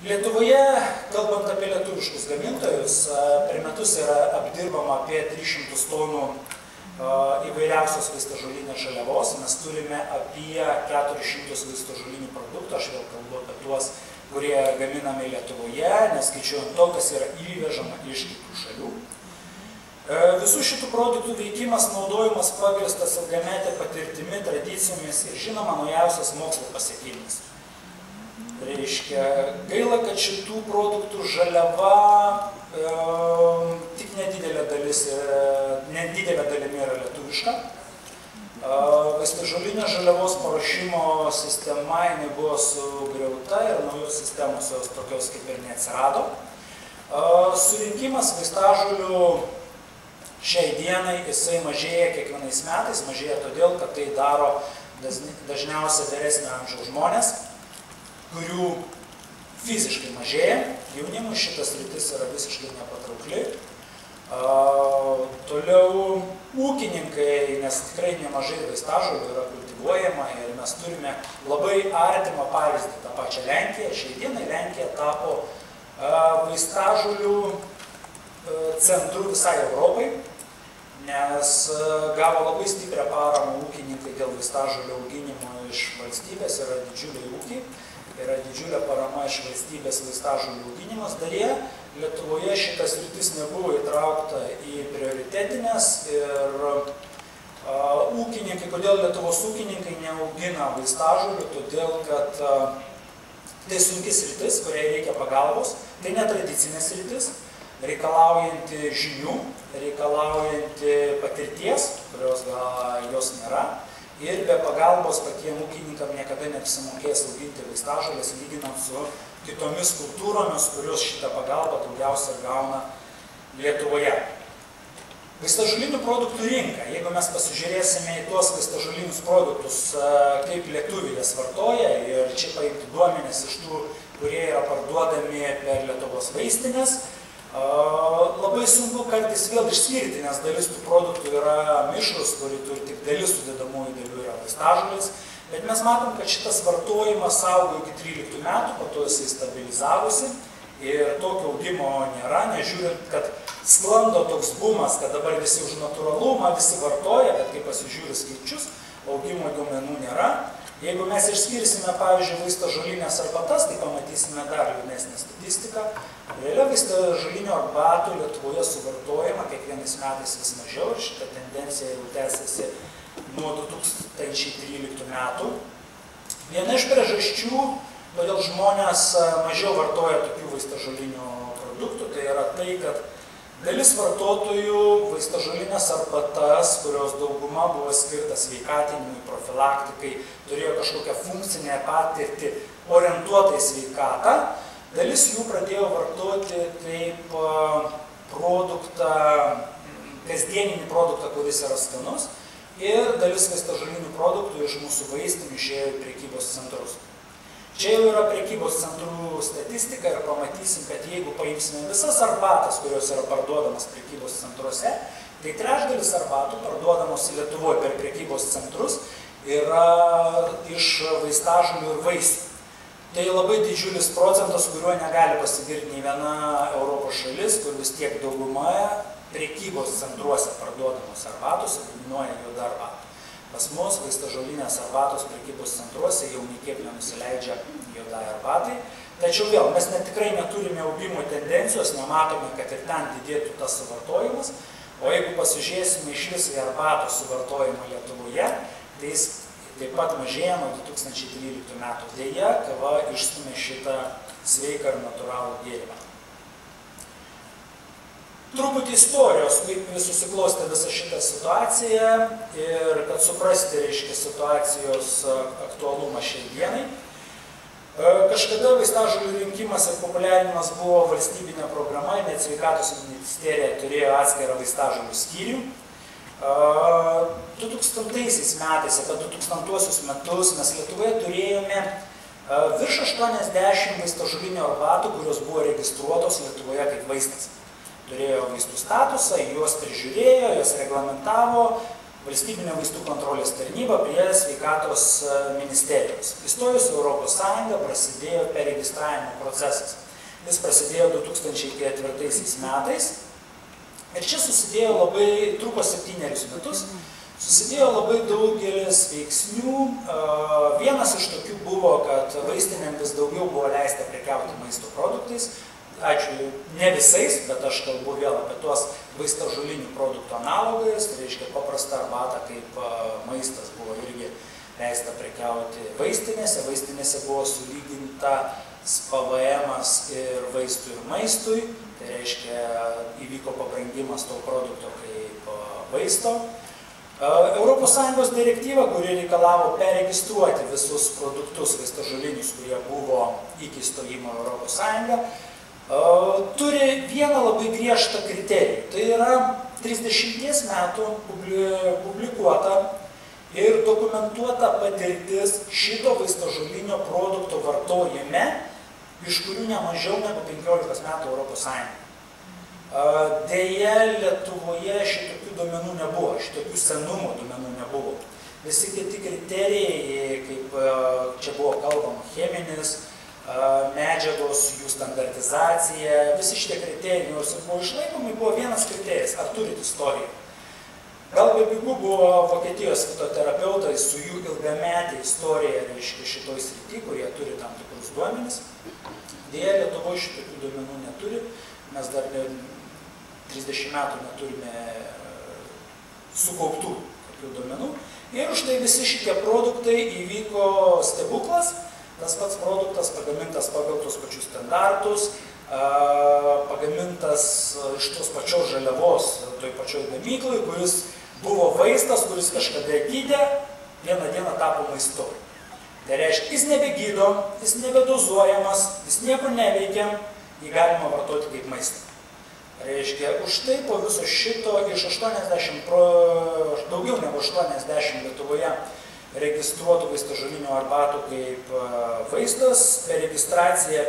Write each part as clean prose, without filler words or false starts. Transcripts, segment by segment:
Lietuvoje, kalbant apie lietuviškus gamintojus, per metus yra apdirbama apie 300 tonų įvairiausios vaistažolinės žaliavos. Mes turime apie 400 vaistažolinių produktų, aš vėl kalbu apie tuos, kurie gaminami Lietuvoje, neskaičiuojant to, kas yra įvežama iš kitų šalių. Visų šitų produktų veikimas, naudojimas pagrįstas ilgametė patirtimi, tradicijomis ir žinoma naujausias mokslo pasiekimas. Reiškia, gaila, kad šitų produktų žaliava tik nedidelė dalimi yra lietuviška. Vaistažolinės žaliavos paruošimo sistema buvo sugriauta ir naujos sistemos jos tokios kaip ir neatsirado. Surinkimas vaistažolių šiai dienai jisai mažėja kiekvienais metais, mažėja todėl, kad tai daro dažniausiai vyresnio amžiaus žmonės, kurių fiziškai mažėja. Jaunimui šitas sritis yra visiškai nepatraukli. Toliau ūkininkai, nes tikrai nemažai vaistažolių yra kultivuojama ir mes turime labai artimą pavyzdį tą pačią Lenkiją. Šiai dienai Lenkija tapo vaistažolių centru visai Europai, nes gavo labai stiprią paramą ūkininkai dėl vaistažolių auginimo iš valstybės, yra didžiuliai ūkiai, yra didžiulė parama iš valstybės vaistažolių auginimas. Deja, Lietuvoje šitas sritis nebuvo įtraukta į prioritetinės ir ūkininkai, kodėl Lietuvos ūkininkai neaugina vaistažolių, todėl kad tai sunki sritis, kuriai reikia pagalbos, tai netradicinė sritis, reikalaujanti žinių, reikalaujanti patirties, kurios gal jos nėra. Ir be pagalbos patiem ūkininkam niekada neapsimokės auginti vaistažolės, lyginant su kitomis kultūromis, kurios šitą pagalbą daugiausia gauna Lietuvoje. Vaistažolinių produktų rinka. Jeigu mes pasižiūrėsime į tuos vaistažolinius produktus, kaip lietuviai jas vartoja, ir čia paimti duomenis iš tų, kurie yra parduodami per Lietuvos vaistinės, labai sunku kartais vėl išskirti, nes dalis tų produktų yra mišrus, kuri turi tik dalis sudedamųjų dalių yra vaistažolės, bet mes matom, kad šitas vartojimas augo iki 13 metų, po to jisai stabilizavosi ir tokio augimo nėra, nežiūrint, kad sklando toks bumas, kad dabar visi už natūralumą, visi vartoja, bet kai pasižiūri skaičius, augimo duomenų nėra. Jeigu mes išskirsime, pavyzdžiui, vaistažolinės arbatas, tai pamatysime dar liūdnesnę statistiką. Realia vaistažolinių arbatų Lietuvoje suvartojama kiekvienais metais vis mažiau ir šita tendencija jau tęsiasi nuo 2013 metų. Viena iš priežasčių, kodėl žmonės mažiau vartoja tokių vaistažolinių produktų, tai yra tai, kad dalis vartotojų vaistažolinės arbatas, kurios dauguma buvo skirta sveikatinimui, profilaktikai, turėjo kažkokią funkcinę patirtį orientuotą į sveikatą, dalis jų pradėjo vartoti kaip produktą, kasdieninį produktą, kuris yra skanus, ir dalis vaistažolinių produktų iš mūsų vaistinių išėjo į prekybos centrus. Čia jau yra prekybos centrų statistika ir pamatysim, kad jeigu paimsime visas arbatas, kurios yra parduodamas prekybos centruose, tai trečdalis arbatų parduodamos Lietuvoje per prekybos centrus yra iš vaistažolių ir vaisių. Tai labai didžiulis procentas, kuriuo negali pasigirti nei viena Europos šalis, kur vis tiek daugumoje prekybos centruose parduodamos arbatos dominuoja juoda arbata. Pas mus vaistažolinės arbatos prekybos centruose jau niekiek nenusileidžia juodai arbatai. Tačiau vėl, mes tikrai neturime augimo tendencijos, nematome, kad ir ten didėtų tas suvartojimas. O jeigu pasižiūrėsime iš vis į arbatos suvartojimą Lietuvoje, tai jis taip pat mažėja nuo 2013 metų. Deja, kava išstumė šitą sveiką ir natūralų gėrimą. Truputį istorijos, kaip susiklostė visą šitą situaciją ir kad suprasti, reiškia, situacijos aktualumą šiai dienai. Kažkada vaistažolių rinkimas ir populiarinimas buvo valstybinė programa, net sveikatos ministerija turėjo atskirą vaistažolių skyrių. 2000 metais, apie 2000 metus mes Lietuvoje turėjome virš 80 vaistažolinių arbatų, kurios buvo registruotos Lietuvoje kaip vaistas. Turėjo vaistų statusą, juos prižiūrėjo, juos reglamentavo, valstybinė vaistų kontrolės tarnyba prie sveikatos ministerijos. Įstojus Europos Sąjungą prasidėjo peregistravimo procesas. Jis prasidėjo 2004 metais ir čia truko 7 metus, susidėjo labai daugelis veiksnių. Vienas iš tokių buvo, kad vaistinėm vis daugiau buvo leista prekiauti maisto produktais. Ačiū, ne visais, bet aš kalbu vėl apie tuos vaistažolinių produktų analogais, tai reiškia paprastą arbatą kaip maistas buvo irgi leista prekiauti vaistinėse. Vaistinėse buvo sulyginta PVM-as ir vaistui ir maistui, tai reiškia įvyko pabrangimas to produkto kaip vaisto. Europos Sąjungos direktyva, kuri reikalavo peregistruoti visus produktus vaistažolinius, kurie buvo iki įstojimo Europos Sąjungą, turi vieną labai griežtą kriterijų. Tai yra 30 metų publikuota ir dokumentuota patirtis šito vaistažolinio produkto vartojime, iš kurių ne mažiau negu 15 metų Europos Sąjungoje. Deja, Lietuvoje šitokių duomenų nebuvo, šitokių senumo duomenų nebuvo. Visi kiti kriterijai, kaip čia buvo kalbama, cheminis, medžiagos, jų standartizacija, visi šitie kriterijai, nors ir buvo išlaikomi, buvo vienas kriterijus, ar turit istoriją. Gal bepigu buvo Vokietijos fitoterapeutai su jų ilgametė istorija, reiškia, šitoj srity, kurie turi tam tikrus duomenis. Deja, Lietuvoje šitokių duomenų neturi, mes dar 30 metų neturime sukauptų tokių duomenų. Ir už tai visi šitie produktai įvyko stebuklas. Tas pats produktas pagamintas pagal tos pačius standartus, pagamintas iš tos pačios žaliavos toj pačioj gamyklai, kuris buvo vaistas, kuris kažkada gydė, vieną dieną tapo maistu. Tai reiškia, jis nebegydo, jis nebedozuojamas, jis niekur neveikia, jį galima vartoti kaip maistą. Reiškia, už tai po viso šito iš 80, daugiau negu 80 Lietuvoje registruotų vaistažolinių arbatų kaip vaistas, per registraciją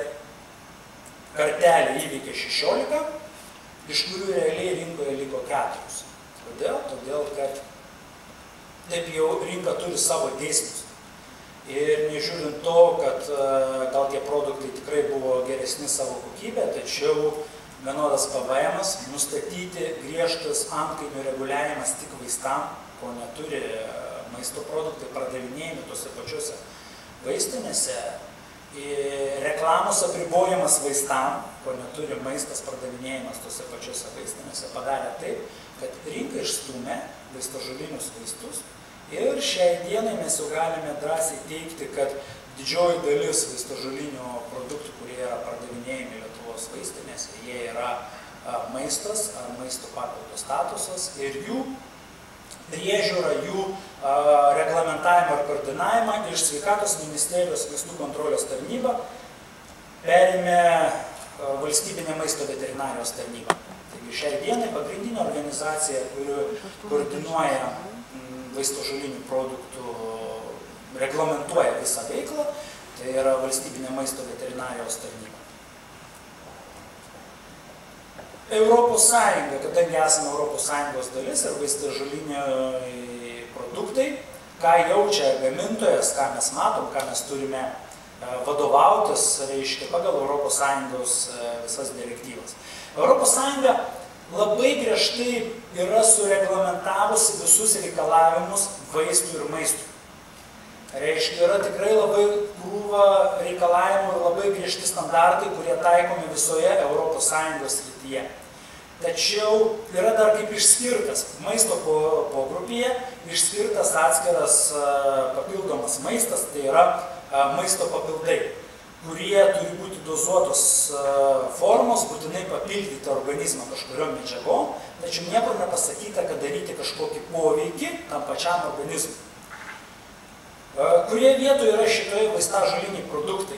kartelę įveikė 16, iš kurių realiai rinkoje liko 4. Kodėl? Todėl, kad taip jau rinka turi savo dėsnius. Ir nežiūrint to, kad gal tie produktai tikrai buvo geresni savo kokybę, tačiau vienodas PVM-as, nustatyti griežtas antkainių reguliavimas tik vaistam, ko neturi maisto produktai pardavinėjami tose pačiose vaistinėse, reklamos apribojimas vaistam, ko neturi maistas pardavinėjimas tose pačiose vaistinėse, padarė taip, kad rinka išstūmė vaistažolinius vaistus ir šiai dienai mes jau galime drąsiai teikti, kad didžioji dalis vaistažolinių produktų, kurie yra pardavinėjami Lietuvos vaistinėse, jie yra maistas ar maisto papildo statusas ir jų priežiūrą, jų reglamentavimą ir koordinavimą iš Sveikatos ministerijos vaistų kontrolės tarnyba perėmė valstybinė maisto veterinarijos tarnyba. Taigi šiai dienai pagrindinė organizacija, kuri koordinuoja vaistažolinių produktų, reglamentuoja visą veiklą, tai yra valstybinė maisto veterinarijos tarnyba. Europos Sąjunga, kadangi esame Europos Sąjungos dalis ir vaistažoliniai produktai, ką jaučia gamintojas, ką mes matom, ką mes turime vadovautis, reiškia, pagal Europos Sąjungos visas direktyvas. Europos Sąjunga labai griežtai yra sureglamentavusi visus reikalavimus vaistų ir maistų. Reiškia, yra tikrai labai krūva reikalavimų ir labai griežti standartai, kurie taikomi visoje Europos Sąjungos srityje. Tačiau yra dar kaip išskirtas maisto pogrupyje, išskirtas atskiras papildomas maistas, tai yra maisto papildai, kurie turi būti dozuotos formos, būtinai papildyti organizmą kažkuriom medžiagom, tačiau niekur nepasakyta, kad daryti kažkokį poveikį tam pačiam organizmui. Kurie vietoje yra šitoje vaistažoliniai produktai?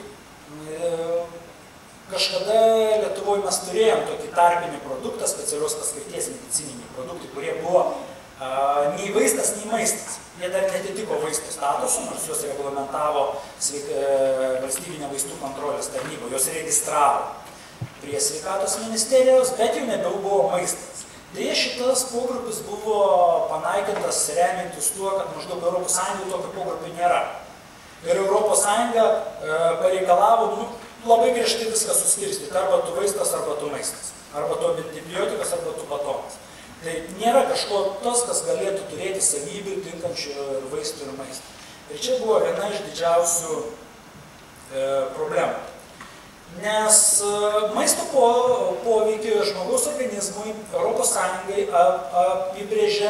Kažkada Lietuvoje mes turėjom tokį tarpinį produktą, specialios paskirties medicininiai produktai, kurie buvo nei vaistas, nei maistas. Jie dar netitiko vaistų statusų, nors juos reglamentavo valstybinė vaistų kontrolės tarnyba, juos registravo prie Sveikatos ministerijos, bet jau nebebuvo maistas. Deja, šitas pogrupis buvo panaikintas remiantis tuo, kad maždaug Europos Sąjungoje tokio pogrupio nėra. Ir Europos Sąjunga pareikalavo labai griežtai viską suskirstyti, arba tu vaistas, arba tu maistas, arba tu antibiotikas, arba tu batonas. Tai nėra kažko tos, kas galėtų turėti savybių tinkančių ir vaistų ir maistą. Ir čia buvo viena iš didžiausių problemų. Nes maisto poveikį žmogaus organizmui Europos Sąjungai apibrėžė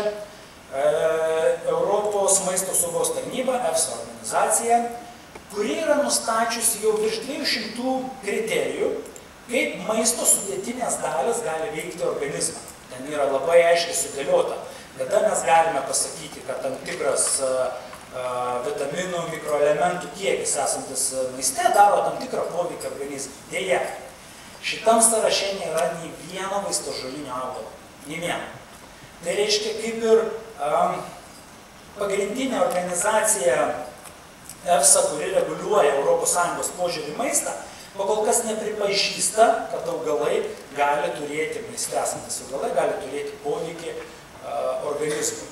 Europos maisto saugos tarnyba, EFSA organizacija, kuri yra nustačiusi jau virš 200 kriterijų, kaip maisto sudėtinės dalys gali veikti organizmą. Ten yra labai aiškiai sudėliota, kada mes galime pasakyti, kad tam tikras vitaminų, mikroelementų kiekis esantis maiste daro tam tikrą poveikį organizmui. Deja, šitam sąraše nėra nei vieno vaistažolinio augalo. Nei vieno. Tai reiškia, kaip ir pagrindinė organizacija EFSA, kuri reguliuoja ES požiūrį į maistą, kol kas nepripažįsta, kad augalai gali turėti, maiste esantis augalai gali turėti poveikį organizmui.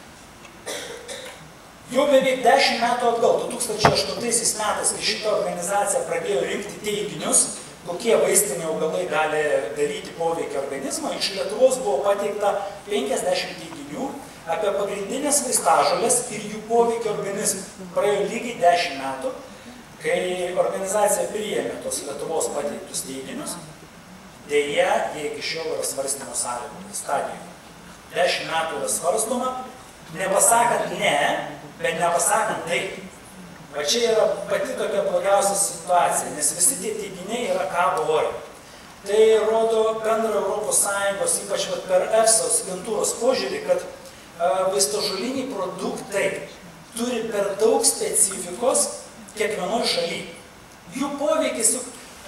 Jau beveik 10 metų atgal, 2008 metais, kai šita organizacija pradėjo rinkti teiginius, kokie vaistiniai augalai gali daryti poveikį organizmą, iš Lietuvos buvo pateikta 50 teiginių apie pagrindinės vaistažolės ir jų poveikį organizmui. Praėjo lygiai 10 metų, kai organizacija priėmė tos Lietuvos pateiktus teiginius, deja, jie iki šiol yra svarstymo stadijoje. 10 metų yra svarstoma, nepasakant ne, bet nepasakant taip. Va čia yra pati tokia blogiausia situacija, nes visi tie teiginiai yra kabo ore. Tai rodo bendrą Europos Sąjungos, ypač per EFSA agentūros požiūrį, kad vaistažoliniai produktai turi per daug specifikos kiekvienoje šalyje. Jų poveikis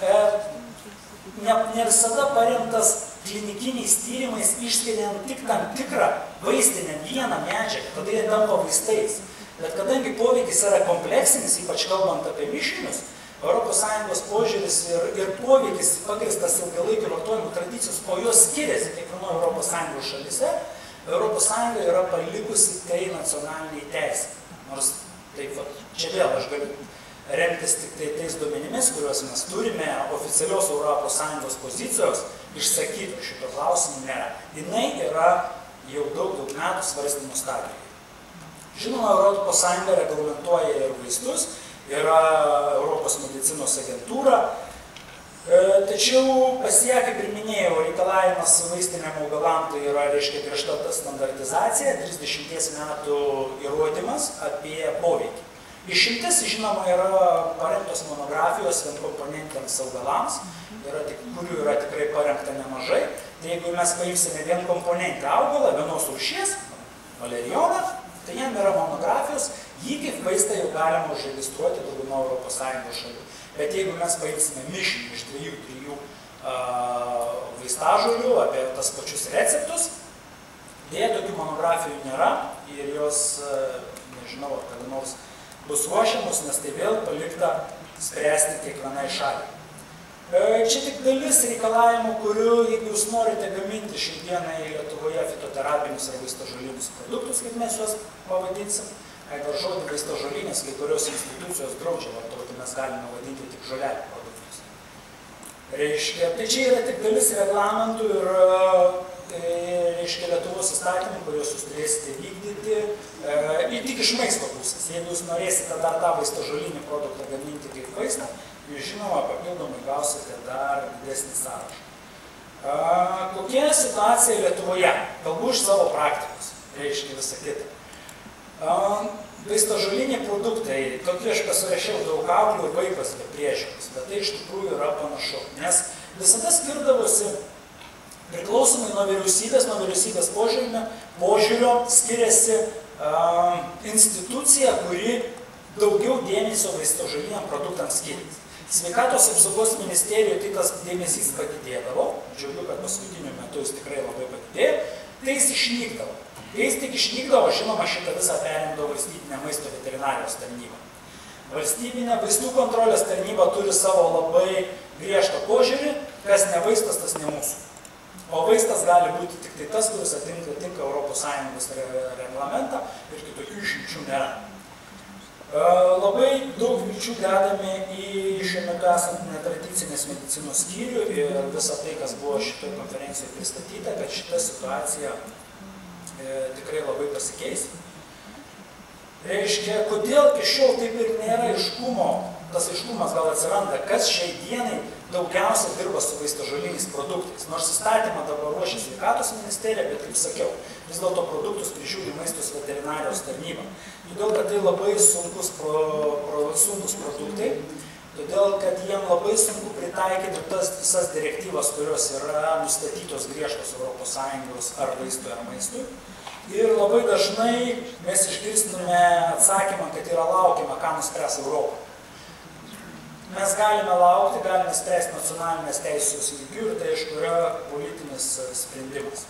ne visada paremtas klinikiniais tyrimais, išskiriant tik tam tikrą vaistinę vieną medžiagą, tada jie tampa vaistais. Bet kadangi poveikis yra kompleksinis, ypač kalbant apie mišinius, ES požiūris ir poveikis pagrįstas ilgalaikių vartojimų tradicijos, o jos skiriasi kiekvienoje ES šalyse, ES yra palikusi tai nacionaliniai teisė. Nors taip, čia vėl aš galiu remtis tik tai tais duomenimis, kuriuos mes turime, oficialios ES pozicijos išsakytų šito klausimų nėra. Jinai yra jau daug metų svarstymų stadijoje. Žinoma, ES reglamentuoja ir vaistus, yra Europos medicinos agentūra, tačiau pasiekia, kaip ir minėjau, reikalavimas vaistiniam augalam, tai yra, reiškia, griežta standartizacija, 30 metų įrodymas apie poveikį. Išimtis, žinoma, yra parengtos monografijos vienkomponentiniams augalams, kurių yra tikrai parengta nemažai. Tai jeigu mes paimsime vienkomponentį augalą, vienos rūšies, valerijoną, tai jam yra monografijos, jį kaip vaistą jau galima užregistruoti daugumą ES šalių. Bet jeigu mes paimsime mišinį iš 2-3 vaistažolių apie tas pačius receptus, dėja tokių monografijų nėra ir jos, nežinau, ar kada nors bus ruošiamos, nes tai vėl palikta spręsti kiekvienai šaliai. Čia tik dalis reikalavimų, kurių, jeigu jūs norite gaminti šiandienai Lietuvoje fitoterapinius ar vaistažolinius produktus, kaip mes juos pavadinsim, dar žodį vaistažolinės, kai kurios institucijos draudžia vartoti, mes galime vadinti tik žolelių produktus. Reiškia, tai čia yra tik dalis reglamentų ir reiškia Lietuvos įstatymų, kuriuos jūs turėsite vykdyti ir tik iš maisto pusės. Jeigu jūs norėsite dar tą vaistažolinį produktą gaminti kaip vaistą, jūs žinoma papildomai gausite dar didesnį sąrašą. Kokia situacija Lietuvoje? Kalbu iš savo praktikos, reiškia visą kitą. Vaistažoliniai produktai, tokie aš pasirašiau daug auklių ir vaikas be priežiūros, bet tai iš tikrųjų yra panašu, nes visada skirdavosi priklausomai nuo vyriausybės požiūrio skiriasi institucija, kuri daugiau dėmesio vaistažoliniam produktams skiria. Sveikatos apsaugos ministerijoje tai tas dėmesys padidėdavo, džiaugiu, kad paskutiniu metu jis tikrai labai padidėjo, tai jis išnykdavo. Kai jis tik išnykdavo, žinoma, šitą visą perimdavo valstybinė maisto veterinarijos tarnyba. Valstybinė vaistų kontrolės tarnyba turi savo labai griežtą požiūrį, kas ne vaistas, tas ne mūsų. O vaistas gali būti tik tai tas, kuris atitinka ES reglamentą ir kitokių išimčių nėra. Labai daug vilčių dedame į šiuo metu esant netradicinės medicinos skyrių ir visą tai, kas buvo šitoje konferencijoje pristatyta, kad šita situacija tikrai labai pasikeis. Reiškia, kodėl iki šiol taip ir nėra aiškumo, tas aiškumas gal atsiranda, kas šiai dienai daugiausia dirba su vaistažoliniais produktais. Nors įstatymą dabar ruošia sveikatos ministerija, bet kaip sakiau, vis dėlto produktus prižiūri Maistos veterinarijos tarnyba. Todėl, kad tai labai sunkus produktai, todėl, kad jiem labai sunku pritaikyti tas visas direktyvas, kurios yra nustatytos griežtos ES ar vaistui ar maistui. Ir labai dažnai mes išgirstume atsakymą, kad yra laukiama, ką nuspręs Europa. Mes galime laukti, galime spręsti nacionalinės teisės lygių ir tai, aišku, yra politinis sprendimas.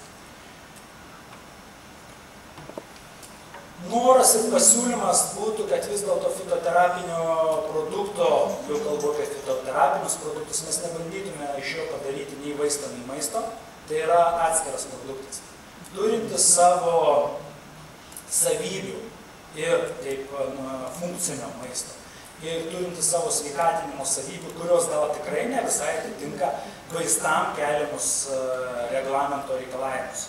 Noras ir pasiūlymas būtų, kad vis dėlto fitoterapinio produkto, jau kalbu apie fitoterapinius produktus, mes nebandytume iš jo padaryti nei vaistą, nei maisto, tai yra atskiras produktas. Turintis savo savybių ir kaip funkcinio maisto. Ir turintis savo sveikatinimo savybių, kurios gal tikrai ne visai atitinka vaistam keliamus reglamento reikalavimus.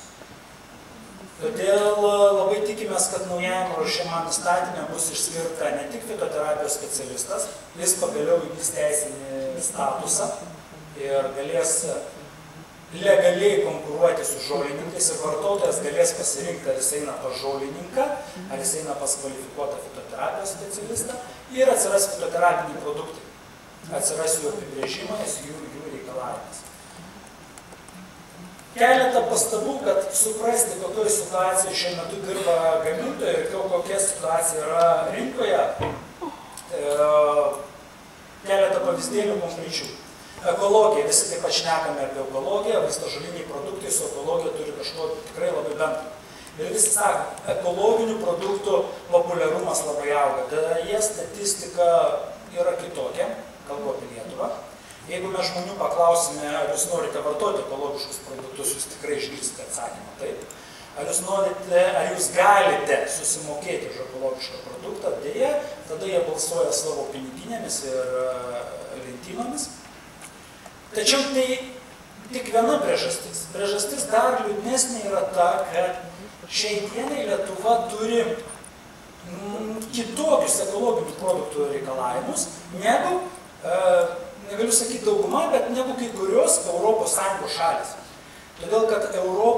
Todėl labai tikimės, kad naujajam ruošiamam įstatymė bus išskirta ne tik fitoterapijos specialistas, jis pagaliau įgis teisinį statusą ir galės legaliai konkuruoti su žolininkais ir vartotojas galės pasirinkti, ar jis eina pas žolininką, ar jis eina pas kvalifikuotą fitoterapijos specialistą ir atsiras fitoterapiniai produktai. Atsiras jų apibrėžimas, jų reikalavimas. Keletą pastabų, kad suprasti, kokioje situacijoje šiuo metu dirba gamintojai ir kokia situacija yra rinkoje. Keletą pavyzdėlių konkrečių. Ekologija, visi taip pat šnekame apie ekologiją, vaistažoliniai produktai su ekologija turi kažko tikrai labai bendro. Ir visi sako, ekologinių produktų populiarumas labai auga. Deja, statistika yra kitokia, kalbu apie Lietuvą. Jeigu mes žmonių paklausime, ar jūs norite vartoti ekologiškus produktus, jūs tikrai išgirsite atsakymą taip. Ar jūs galite susimokėti už ekologišką produktą, dėja, tada jie balsuoja savo piniginėmis ir lentynomis. Tačiau tai tik viena priežastis. Priežastis dar liūdnesnė yra ta, kad šiai dienai Lietuva turi kitokius ekologinių produktų reikalavimus, negu, negaliu sakyti dauguma, bet negu kai kurios ES šalis. Todėl, kad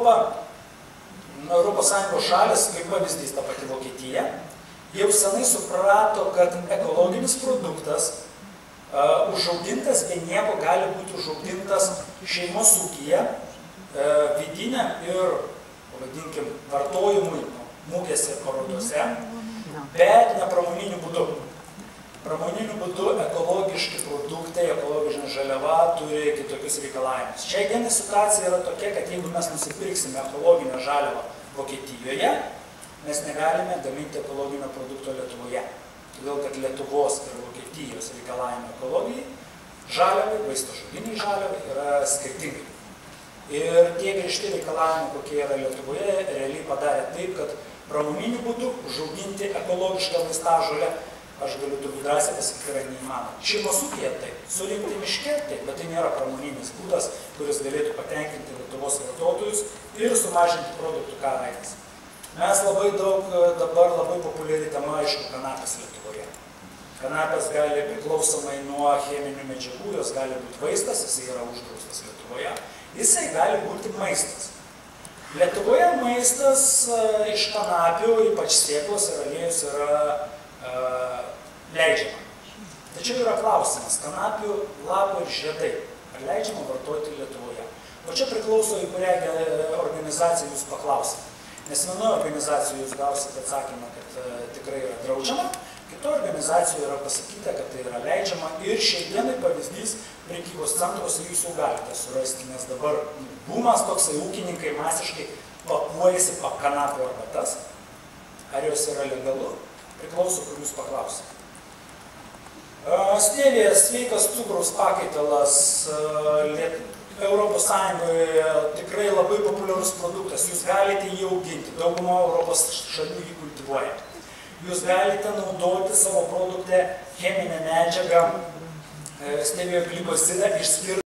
ES šalis, kaip pavyzdys ta pati Vokietija, jau senai suprato, kad ekologinis produktas užaugintas be nieko gali būti užaugintas šeimos ūkyje, vidiniam ir, pavadinkim, vartojimui mugėse ir parodose, bet ne pramoniniu būdu. Pramoniniu būdu ekologiški produktai, ekologinė žaliava turi kitokius reikalavimus. Šiai dienai situacija yra tokia, kad jeigu mes nusipirksime ekologinę žaliavą Vokietijoje, mes negalime gaminti ekologinio produkto Lietuvoje. Todėl, kad Lietuvos ir Vokietijos reikalavimai ekologijai, žaliavai, vaistažoliniai žaliavai yra skirtingi. Ir tie griežti reikalavimai, kokie yra Lietuvoje, realiai padarė taip, kad pramoniniu būdu užauginti ekologišką vaistažolę, aš galiu turbūt drąsiai pasakyti, yra neįmanoma. Šeimos ūkyje taip, surinkti miške taip, bet tai nėra pramoninis būdas, kuris galėtų patenkinti Lietuvos vartotojus ir sumažinti produktų kainas. Mes labai daug, dabar labai populiari tema, aišku, kanapės Lietuvoje. Kanapės gali priklausomai nuo cheminių medžiagų, jos gali būti vaistas, jisai yra uždraustas Lietuvoje, jisai gali būti maistas. Lietuvoje maistas iš kanapių, ypač sėklos ir aliejus yra leidžiama. Tačiau yra klausimas, kanapių lapai ir žiedai, ar leidžiama vartoti Lietuvoje? O čia priklauso, į kurią organizaciją jūs paklausite. Nes vienoje organizacijoje jūs gausite atsakymą, kad tikrai yra draudžiama, kitoje organizacijoje yra pasakyta, kad tai yra leidžiama ir šiai dienai pavyzdys prekybos centruose jūs jau galite surasti, nes dabar bumas toksai ūkininkai masiškai pakuojasi kanapių arbatas. Ar jos yra legalu? Priklauso, kur jūs paklausite. Stevija sveikas cukraus pakaitalas Europos Sąjungoje tikrai labai populiarus produktas. Jūs galite jį auginti, dauguma Europos šalių jį kultivuoja. Jūs galite naudoti savo produkte cheminę medžiagą stevio glikozidą išskirti